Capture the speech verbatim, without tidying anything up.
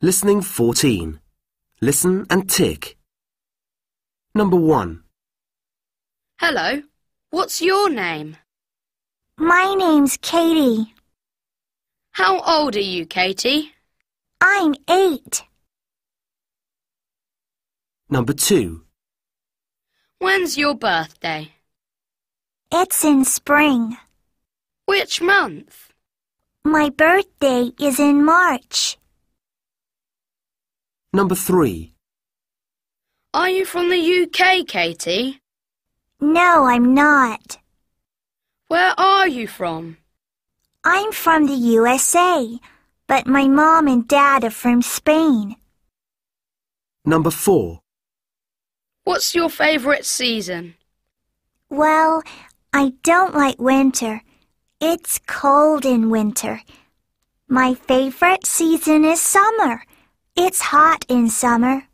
Listening fourteen. Listen and tick. Number one. Hello, what's your name? My name's Katie. How old are you, Katie? I'm eight. Number two. When's your birthday? It's in spring. Which month? My birthday is in March. Number three. Are you from the U K, Katie? No, I'm not. Where are you from? I'm from the U S A, but my mom and dad are from Spain. Number four. What's your favourite season? Well, I don't like winter. It's cold in winter. My favorite season is summer. It's hot in summer.